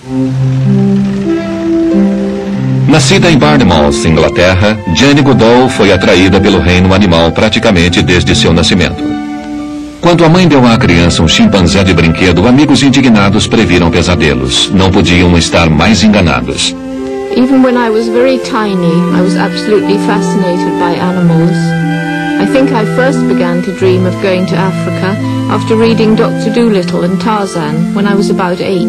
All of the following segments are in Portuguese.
Nascida em Bournemouth, Inglaterra, Jane Goodall foi atraída pelo reino animal praticamente desde seu nascimento. Quando a mãe deu à criança um chimpanzé de brinquedo, amigos indignados previram pesadelos. Não podiam estar mais enganados. Even when I was very tiny, I was absolutely fascinated by animals. I think I first began to dream of going to Africa after reading Dr. Dolittle and Tarzan when I was about 8.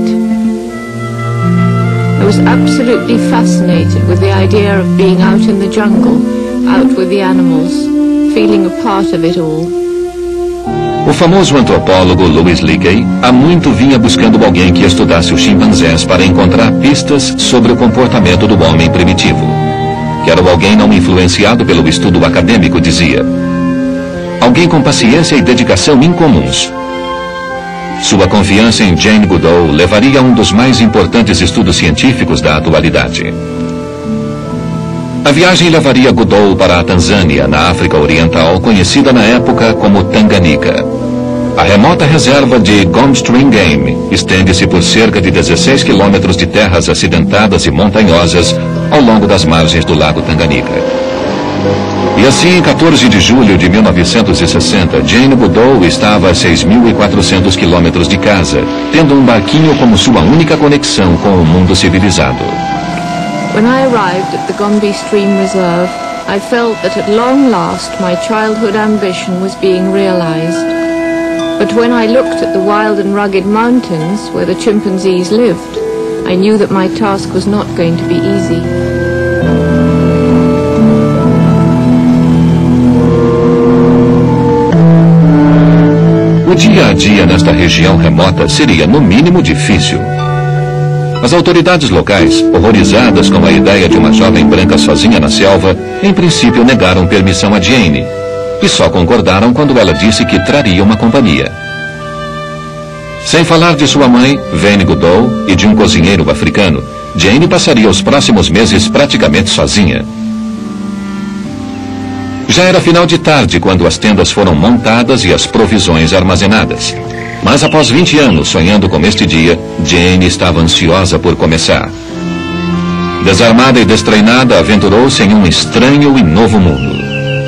I was absolutely fascinated with the idea of being out in the jungle, out with the animals, feeling a part of it all. O famoso antropólogo Louis Leakey há muito vinha buscando alguém que estudasse os chimpanzés para encontrar pistas sobre o comportamento do homem primitivo. Quero alguém não influenciado pelo estudo acadêmico, dizia. Alguém com paciência e dedicação incomuns. Sua confiança em Jane Goodall levaria a um dos mais importantes estudos científicos da atualidade. A viagem levaria Goodall para a Tanzânia, na África Oriental, conhecida na época como Tanganyika. A remota reserva de Gomstring Game estende-se por cerca de 16 quilômetros de terras acidentadas e montanhosas ao longo das margens do lago Tanganyika. E assim, em 14 de julho de 1960, Jane Goodall estava a 6.400 quilômetros de casa, tendo um barquinho como sua única conexão com o mundo civilizado. When I arrived at the Gombe Stream Reserve, I felt that at long last my childhood ambition was being realized. But when I looked at the wild and rugged mountains where the chimpanzees lived, I knew that my task was not going to be easy. O dia a dia nesta região remota seria, no mínimo, difícil. As autoridades locais, horrorizadas com a ideia de uma jovem branca sozinha na selva, em princípio negaram permissão a Jane, e só concordaram quando ela disse que traria uma companhia. Sem falar de sua mãe, Vane Goodall, e de um cozinheiro africano, Jane passaria os próximos meses praticamente sozinha. Já era final de tarde quando as tendas foram montadas e as provisões armazenadas. Mas após 20 anos sonhando com este dia, Jane estava ansiosa por começar. Desarmada e destreinada, aventurou-se em um estranho e novo mundo.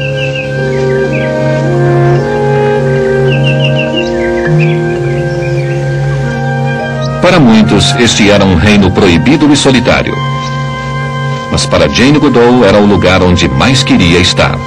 Para muitos, este era um reino proibido e solitário. Mas para Jane Goodall era o lugar onde mais queria estar.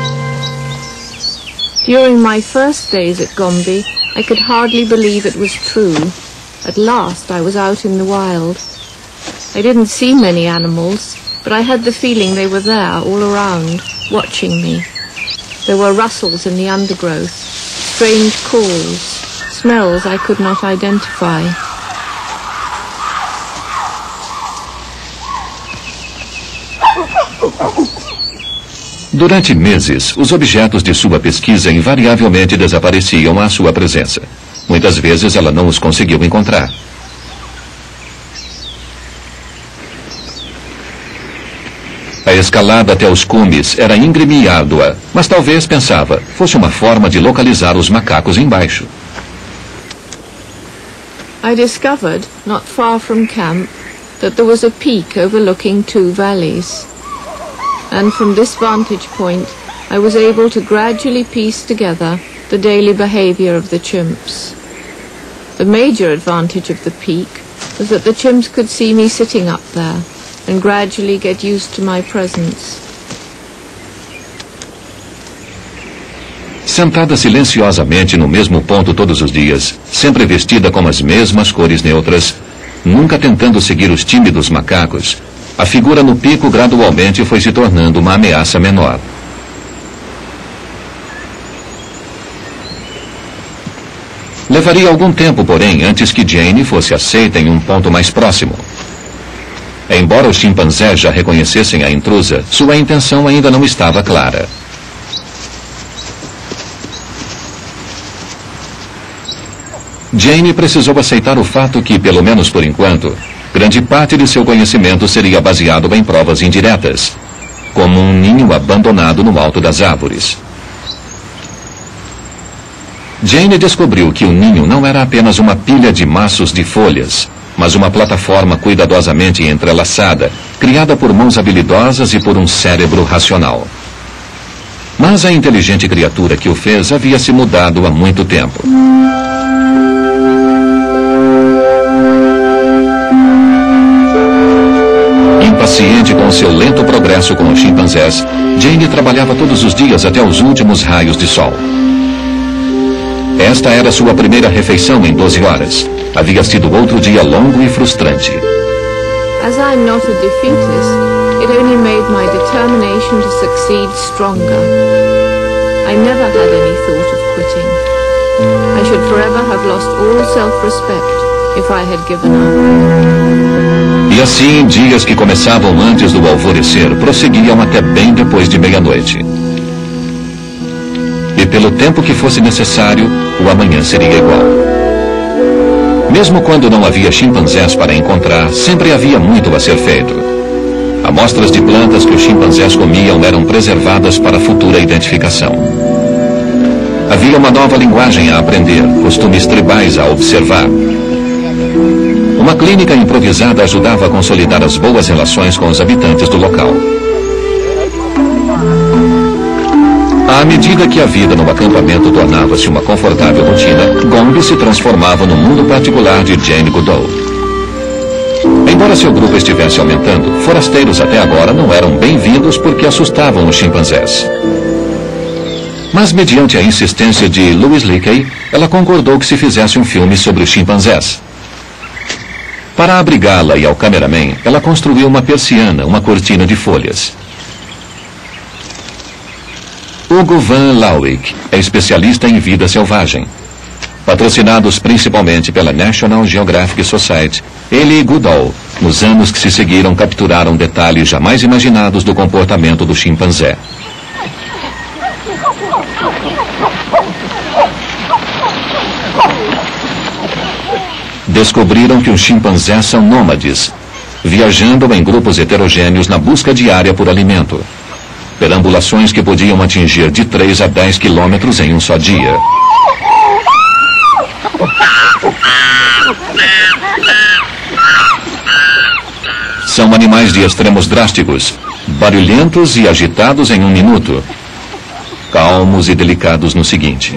During my first days at Gombe, I could hardly believe it was true. At last I was out in the wild. I didn't see many animals, but I had the feeling they were there all around, watching me. There were rustles in the undergrowth, strange calls, smells I could not identify. Durante meses, os objetos de sua pesquisa invariavelmente desapareciam à sua presença. Muitas vezes ela não os conseguiu encontrar. A escalada até os cumes era íngreme e árdua, mas talvez, pensava, fosse uma forma de localizar os macacos embaixo. I discovered, not far from camp, that there was a peak overlooking 2 valleys. And from this vantage point, I was able to gradually piece together the daily behavior of the chimps. The major advantage of the peak was that the chimps could see me sitting up there and gradually get used to my presence. Sentada silenciosamente no mesmo ponto todos os dias, sempre vestida com as mesmas cores neutras, nunca tentando seguir os tímidos macacos, a figura no pico gradualmente foi se tornando uma ameaça menor. Levaria algum tempo, porém, antes que Jane fosse aceita em um ponto mais próximo. Embora os chimpanzés já reconhecessem a intrusa, sua intenção ainda não estava clara. Jane precisou aceitar o fato que, pelo menos por enquanto, grande parte de seu conhecimento seria baseado em provas indiretas, como um ninho abandonado no alto das árvores. Jane descobriu que o ninho não era apenas uma pilha de maços de folhas, mas uma plataforma cuidadosamente entrelaçada, criada por mãos habilidosas e por um cérebro racional. Mas a inteligente criatura que o fez havia se mudado há muito tempo. Impaciente com seu lento progresso com os chimpanzés, Jane trabalhava todos os dias até os últimos raios de sol. Esta era sua primeira refeição em 12 horas. Havia sido outro dia longo e frustrante. As I'm not a defeatist, it only made my determination to succeed stronger. I never had any thought of quitting. I should forever have lost all self-respect if I had given up. E assim, dias que começavam antes do alvorecer prosseguiam até bem depois de meia-noite. E pelo tempo que fosse necessário, o amanhã seria igual. Mesmo quando não havia chimpanzés para encontrar, sempre havia muito a ser feito. Amostras de plantas que os chimpanzés comiam eram preservadas para futura identificação. Havia uma nova linguagem a aprender, costumes tribais a observar. Uma clínica improvisada ajudava a consolidar as boas relações com os habitantes do local. À medida que a vida no acampamento tornava-se uma confortável rotina, Gombe se transformava no mundo particular de Jane Goodall. Embora seu grupo estivesse aumentando, forasteiros até agora não eram bem-vindos porque assustavam os chimpanzés. Mas, mediante a insistência de Louis Leakey, ela concordou que se fizesse um filme sobre os chimpanzés. Para abrigá-la e ao cameraman, ela construiu uma persiana, uma cortina de folhas. Hugo Van Lawick é especialista em vida selvagem. Patrocinados principalmente pela National Geographic Society, ele e Goodall, nos anos que se seguiram, capturaram detalhes jamais imaginados do comportamento do chimpanzé. Descobriram que os chimpanzés são nômades, viajando em grupos heterogêneos na busca diária por alimento. Perambulações que podiam atingir de 3 a 10 quilômetros em um só dia. São animais de extremos drásticos, barulhentos e agitados em um minuto, calmos e delicados no seguinte.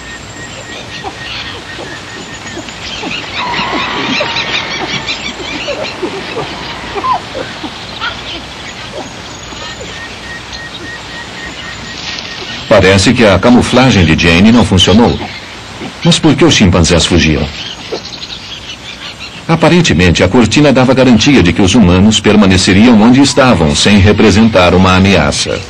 Parece que a camuflagem de Jane não funcionou. Mas por que os chimpanzés fugiam? Aparentemente, a cortina dava garantia de que os humanos permaneceriam onde estavam, sem representar uma ameaça.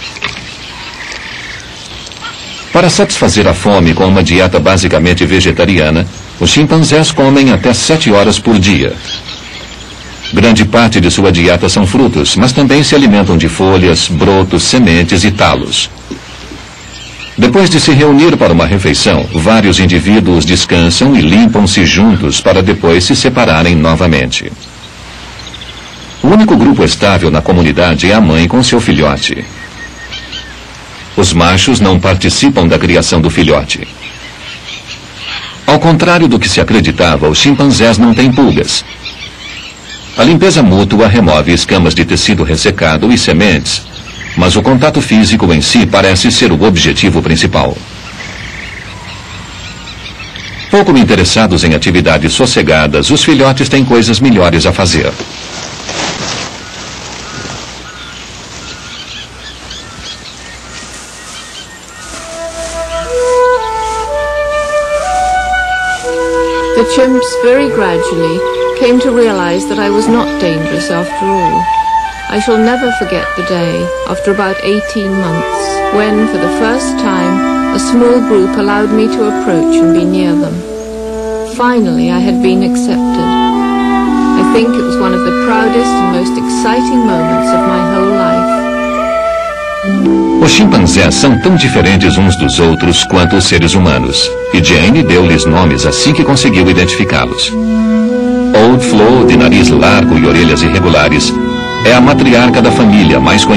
Para satisfazer a fome com uma dieta basicamente vegetariana, os chimpanzés comem até 7 horas por dia. Grande parte de sua dieta são frutos, mas também se alimentam de folhas, brotos, sementes e talos. Depois de se reunir para uma refeição, vários indivíduos descansam e limpam-se juntos para depois se separarem novamente. O único grupo estável na comunidade é a mãe com seu filhote. Os machos não participam da criação do filhote. Ao contrário do que se acreditava, os chimpanzés não têm pulgas. A limpeza mútua remove escamas de tecido ressecado e sementes, mas o contato físico em si parece ser o objetivo principal. Pouco interessados em atividades sossegadas, os filhotes têm coisas melhores a fazer. The chimps very gradually came to realize that I was not dangerous after all. I shall never forget the day, after about 18 months, when, for the first time, a small group allowed me to approach and be near them. Finally, I had been accepted. I think it was one of the proudest and most exciting moments of my whole life. Os chimpanzés são tão diferentes uns dos outros quanto os seres humanos, e Jane deu-lhes nomes assim que conseguiu identificá-los. Old Flo, de nariz largo e orelhas irregulares, é a matriarca da família, mais conhecida